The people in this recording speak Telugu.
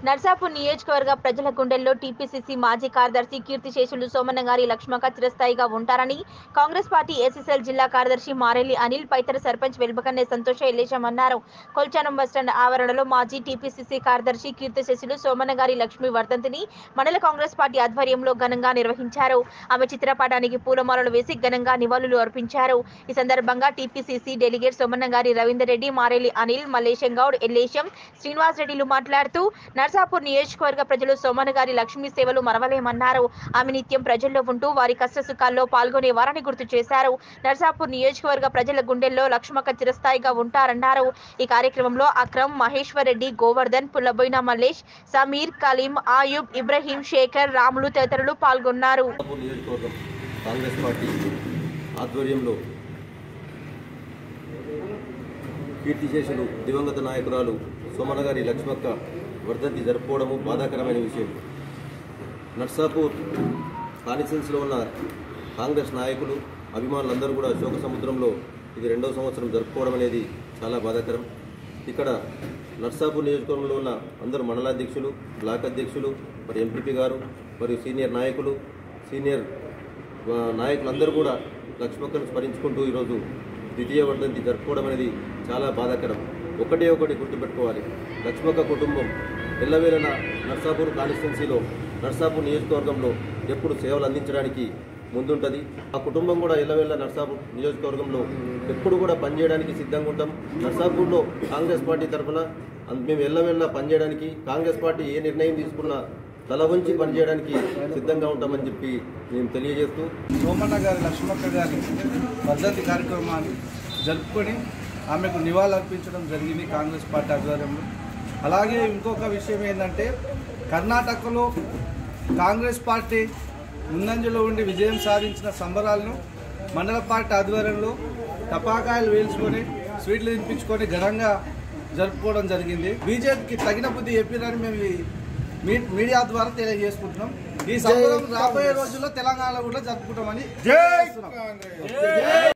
నర్సాపూర్ నియోజకవర్గ ప్రజల గుండెల్లో టీపీసీసీ మాజీ కార్యదర్శి కీర్తిశేషులు సోమన్న గారి లక్ష్మక చిరస్థాయిగా ఉంటారని కాంగ్రెస్ పార్టీ ఎస్ఎస్ఎల్ జిల్లా కార్యదర్శి మారెల్లి అనిల్, పైతర సర్పంచ్ వెల్బకన్నే సంతోష ఎల్లేశం అన్నారు. కొల్చారం బస్టాండ్ ఆవరణలో మాజీ టీపీసీసీ కార్యదర్శి కీర్తిశేషులు సోమన్న గారి లక్ష్మీ వర్ధంతిని మండల కాంగ్రెస్ పార్టీ ఆధ్వర్యంలో ఘనంగా నిర్వహించారు. ఆమె చిత్రపటానికి పూలమాలలు వేసి ఘనంగా నివాళులు అర్పించారు. ఈ సందర్భంగా టీపీసీసీ డెలిగేట్ సోమన్న గారి రవీందర్ రెడ్డి, మారెల్లి అనిల్, మల్లేశం గౌడ్, ఎల్లేశం, శ్రీనివాస్ రెడ్డిలు మాట్లాడుతూ నర్సాపూర్ నియోజకవర్గ ప్రజలు సోమన్న గారి లక్ష్మీ సేవలు మరవలేమన్నారు. ఆమె నిత్యం ప్రజల్లో ఉంటూ వారి కష్టసుఖాల్లో పాల్గొనేవారని గుర్తు చేశారు. నర్సాపూర్ నియోజకవర్గ ప్రజల గుండెల్లో లక్ష్మక చిరస్థాయిగా ఉంటారన్నారు. ఈ కార్యక్రమంలో అక్రమ్, మహేశ్వర్ రెడ్డి, గోవర్ధన్, పుల్లబోయిన మల్లేష్, సమీర్, కలీం, ఆయూబ్, ఇబ్రహీం, శేఖర్, రాములు తదితరులు పాల్గొన్నారు. కాంగ్రెస్ పార్టీ ఆధ్వర్యంలో కీర్తిశేషులు దివంగత నాయకురాలు సోమన్న గారి లక్ష్మక్క వర్ధంతి జరుపుకోవడము బాధాకరమైన విషయం. నర్సాపూర్ కాన్స్టిట్యున్సీలో ఉన్న కాంగ్రెస్ నాయకులు, అభిమానులందరూ కూడా శోక సముద్రంలో ఇది 2వ సంవత్సరం జరుపుకోవడం అనేది చాలా బాధాకరం. ఇక్కడ నర్సాపూర్ నియోజకవర్గంలో ఉన్న అందరూ మండలాధ్యక్షులు, బ్లాక్ అధ్యక్షులు, మరి ఎంపీపీ గారు, మరియు సీనియర్ నాయకులందరూ కూడా లక్ష్మక్కను స్మరించుకుంటూ ఈరోజు ద్వితీయ వర్ధంతి జరుపుకోవడం అనేది చాలా బాధాకరం. ఒకటి గుర్తుపెట్టుకోవాలి, లక్ష్మక్క కుటుంబం ఎల్లవేళన నర్సాపూర్ కాన్స్టిట్యున్సీలో, నర్సాపూర్ నియోజకవర్గంలో ఎప్పుడు సేవలు అందించడానికి ముందుంటుంది. ఆ కుటుంబం కూడా ఎల్లవేళ నర్సాపూర్ నియోజకవర్గంలో ఎప్పుడు కూడా పనిచేయడానికి సిద్ధంగా ఉంటాం. నర్సాపూర్లో కాంగ్రెస్ పార్టీ తరఫున మేము ఎల్లవేళ పనిచేయడానికి, కాంగ్రెస్ పార్టీ ఏ నిర్ణయం తీసుకున్నా తల వంచి పనిచేయడానికి సిద్ధంగా ఉంటామని చెప్పి మేము తెలియజేస్తూ సోమన్న గారి లక్ష్మక్క గారి వర్ధంతి కార్యక్రమాన్ని జరుపుకొని ఆమెకు నివాళులర్పించడం జరిగింది కాంగ్రెస్ పార్టీ ఆధ్వర్యంలో. అలాగే ఇంకొక విషయం ఏంటంటే, కర్ణాటకలో కాంగ్రెస్ పార్టీ ముందంజలో ఉండి విజయం సాధించిన సంబరాలను మండల పార్టీ ఆధ్వర్యంలో టపాకాయలు వేల్చుకొని, స్వీట్లు తినిపించుకొని ఘనంగా జరుపుకోవడం జరిగింది. బీజేపీకి తగిన బుద్ధి చెప్పిరని మేము మీడియా ద్వారా తెలియజేసుకుంటున్నాం. ఈ సంబరం రాబోయే రోజుల్లో తెలంగాణలో కూడా జరుపుకుంటామని